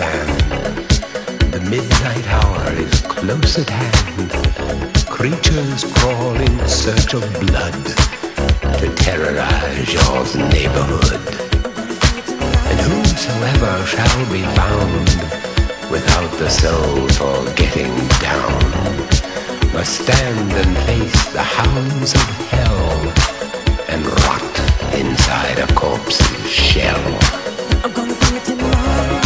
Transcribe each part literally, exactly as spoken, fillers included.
began. The midnight hour is close at hand. Creatures crawl in search of blood to terrorize your neighborhood. And whosoever shall be found without the soul for getting down must stand and face the hounds of hell and rot inside a corpse's shell. I'm gonna do it tonight.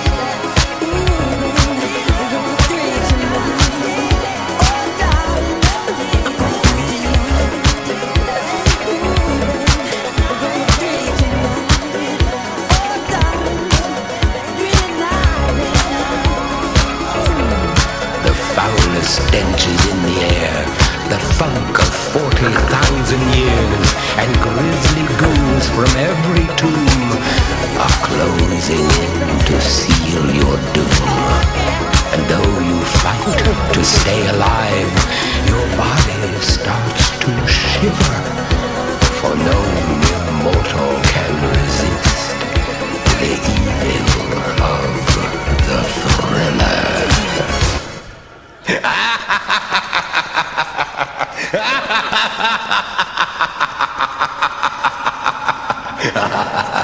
Stench is in the air, the funk of forty thousand years, and grisly ghouls from every tomb are closing in to seal your doom. And though you fight to stay alive, your body starts to shiver, for no mere mortal can resist the evil of the thriller. Ha ha ha ha!